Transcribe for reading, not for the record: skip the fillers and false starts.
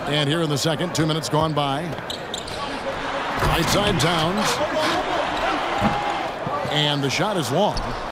And here in the second, 2 minutes gone by. Right side Towns. And the shot is long.